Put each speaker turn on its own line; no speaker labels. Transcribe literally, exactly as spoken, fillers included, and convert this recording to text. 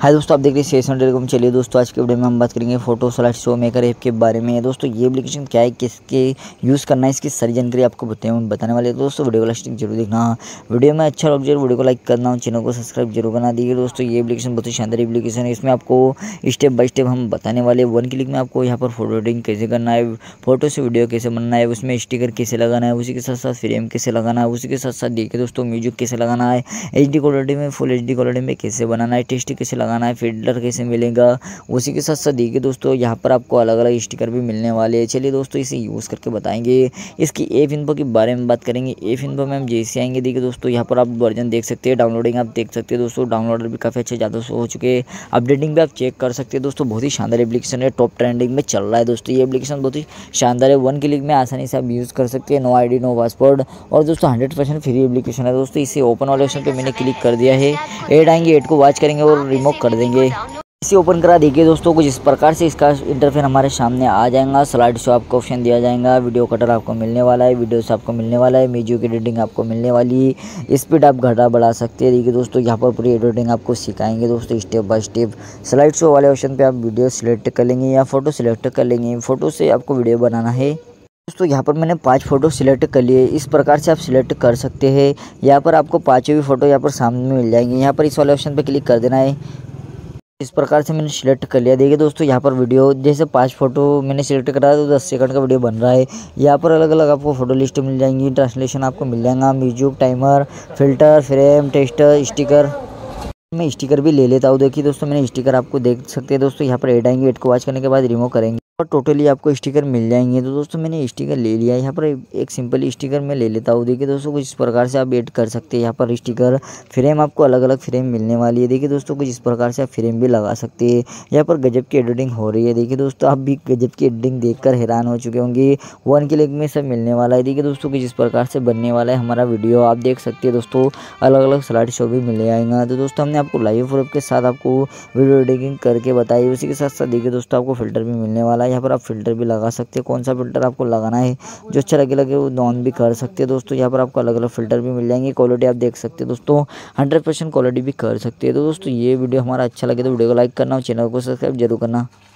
हाय दोस्तों, आप देख रहे हैं शेष टेलीकॉम। चलिए दोस्तों, आज के वीडियो में हम बात करेंगे photo slide show maker app के बारे में। दोस्तों ये एप्लीकेशन क्या है, किसके यूज़ करना है, इसकी सारी जानकारी आपको बताएं बताने वाले हैं। दोस्तों वीडियो को लास्ट तक जरूर देखना। वीडियो में अच्छा लग जाए वीडियो को लाइक करना और चैनल को सब्सक्राइब जरूर बना दीजिए। दोस्तों ये एप्लीकेशन बहुत ही शानदार एप्लीकेशन है। इसमें आपको स्टेप बाय स्टेप हम बताने वाले हैं। वन क्लिक में आपको यहाँ पर फोटो एडिटिंग कैसे करना है, फोटो से वीडियो कैसे बनना है, उसमें स्टिकर कैसे लगाना है, उसी के साथ साथ फ्रेम कैसे लगाना है, उसी के साथ साथ देखिए दोस्तों म्यूजिक कैसे लगाना है, एच डी क्वालिटी में फुल एच डी क्वालिटी में कैसे बनाना है, टेक्स्ट कैसे लगाना है, फिल्टर कैसे मिलेगा, उसी के साथ साथ देखिए दोस्तों यहाँ पर आपको अलग अलग स्टिकर भी मिलने वाले हैं। चलिए दोस्तों इसे यूज़ करके बताएंगे। इसकी ऐप इन्फो के बारे में बात करेंगे। ऐप इन्फो में हम जैसे आएंगे, देखिए दोस्तों यहाँ पर आप वर्जन देख सकते हैं, डाउनलोडिंग आप देख सकते हैं। दोस्तों डाउनलोडर भी काफ़ी अच्छे ज़्यादा हो चुके हैं, अपडेटिंग भी आप चेक कर सकते हैं। दोस्तों बहुत ही शानदार एप्लीकेशन है, टॉप ट्रेंडिंग में चल रहा है। दोस्तों ये एप्लीकेशन बहुत ही शानदार है, वन क्लिक में आसानी से आप यूज़ कर सकते हैं, no I D no password. और दोस्तों हंड्रेड परसेंट फ्री एप्लीकेशन है। दोस्तों इसे ओपन वाले ऑप्शन पर मैंने क्लिक कर दिया है, ऐड आएंगे, ऐड को वॉच करेंगे और रिमूव कर देंगे। इसे ओपन करा देखिए दोस्तों, कुछ इस प्रकार से इसका इंटरफेस हमारे सामने आ जाएगा। स्लाइड शो आपको ऑप्शन दिया जाएगा, वीडियो कटर आपको मिलने वाला है, वीडियोस आपको मिलने वाला है, म्यूजिक एडिटिंग आपको मिलने वाली है, स्पीड आप घटा बढ़ा सकते हैं। देखिए दोस्तों यहाँ पर पूरी एडिटिंग आपको सिखाएंगे दोस्तों step by step. Slide show वाले ऑप्शन पे आप वीडियो सिलेक्ट कर लेंगे या फोटो सिलेक्ट कर लेंगे। फोटो से आपको वीडियो बनाना है। दोस्तों यहाँ पर मैंने पांच फोटो सिलेक्ट कर लिए। इस प्रकार से आप सिलेक्ट कर सकते हैं। यहाँ पर आपको पाँचों भी फोटो यहाँ पर सामने मिल जाएंगी। यहाँ पर इस वाले ऑप्शन पर क्लिक कर देना है। इस प्रकार से मैंने सिलेक्ट कर लिया। देखिए दोस्तों यहाँ पर वीडियो जैसे पांच फोटो मैंने सिलेक्ट करा तो दस सेकंड का वीडियो बन रहा है। यहाँ पर अलग अलग आपको फोटो लिस्ट मिल जाएंगी, ट्रांसलेशन आपको मिल जाएगा, music, timer, filter, frame, text, sticker. मैं स्टिकर भी ले लेता हूँ। देखिए दोस्तों मैंने स्टिकर आपको देख सकते हैं। दोस्तों यहाँ पर ऐड आएंगे, ऐड को वॉच करने के बाद रिमूव करेंगे और टोटली आपको स्टिकर मिल जाएंगे। तो दोस्तों मैंने स्टिकर ले लिया। यहाँ पर एक सिंपल स्टिकर मैं ले लेता हूँ। देखिए दोस्तों कुछ इस प्रकार से आप ऐड कर सकते हैं। यहाँ पर स्टिकर फ्रेम आपको अलग अलग फ्रेम मिलने वाली है। देखिए दोस्तों कुछ इस प्रकार से आप फ्रेम भी लगा सकते हैं। यहाँ पर गजब की एडिटिंग हो रही है। देखिए दोस्तों आप भी गजब की एडिटिंग देखकर हैरान हो चुके होंगे। वन क्लिक में सब मिलने वाला है। देखिए दोस्तों कुछ इस प्रकार से बनने वाला है हमारा वीडियो। आप देख सकते हैं दोस्तों अलग अलग स्लाइड शो भी मिल जाएगा। तो दोस्तों हमने आपको लाइव प्रूफ के साथ आपको वीडियो एडिटिंग करके बताई। उसी के साथ साथ देखिए दोस्तों आपको फिल्टर भी मिलने वाला है। यहाँ पर आप फिल्टर भी लगा सकते हैं। कौन सा फिल्टर आपको लगाना है, जो अच्छा लगे लगे वो ऑन भी कर सकते हैं। दोस्तों यहाँ पर आपको अलग अलग फिल्टर भी मिल जाएंगे। क्वालिटी आप देख सकते हैं दोस्तों, हंड्रेड परसेंट क्वालिटी भी कर सकते हैं। तो दोस्तों ये वीडियो हमारा अच्छा लगे तो वीडियो को लाइक करना और चैनल को सब्सक्राइब जरूर करना।